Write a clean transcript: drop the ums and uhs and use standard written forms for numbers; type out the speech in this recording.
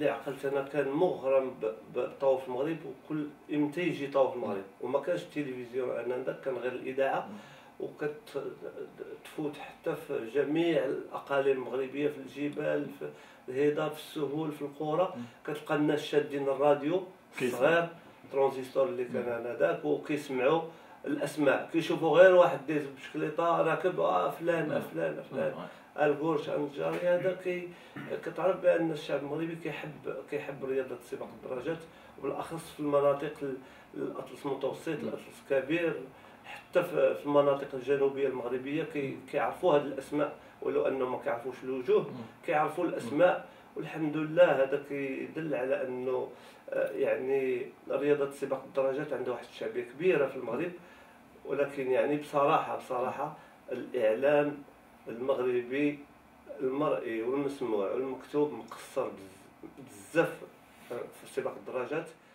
اللي عقلت انا كان مغرم بالطاو في المغرب، وكل امتى يجي طاو في المغرب وما كانش التلفزيون انذاك، كان غير الاذاعه، وكتفوت حتى في جميع الاقاليم المغربيه، في الجبال، في الهضاب، في السهول، في القرى، كتلقى الناس شادين الراديو الصغير ترانزستور اللي كان انذاك، وكيسمعوا الاسماء، كيشوفوا غير واحد دايز بشكليطه راكب فلان فلان فلان الكورش الجاري. هذا كتعرف بان الشعب المغربي كيحب رياضه سباق الدراجات، وبالاخص في المناطق الاطلس المتوسط، الاطلس الكبير، حتى في المناطق الجنوبيه المغربيه كيعرفوا هذه الاسماء، ولو انهم ما كيعرفوش الوجوه كيعرفوا الاسماء. والحمد لله هذا كيدل على انه يعني رياضه سباق الدراجات عندها واحد الشعبيه كبيره في المغرب. ولكن يعني بصراحه الاعلام المغربي المرئي والمسموع والمكتوب مقصر بزاف في سباق الدراجات.